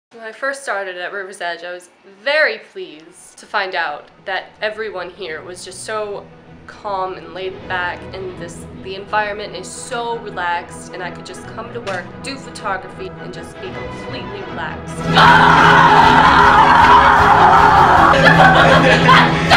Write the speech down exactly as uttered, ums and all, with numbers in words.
When I first started at Riverzedge, I was very pleased to find out that everyone here was just so calm and laid back, and this the environment is so relaxed, and I could just come to work, do photography, and just be completely relaxed.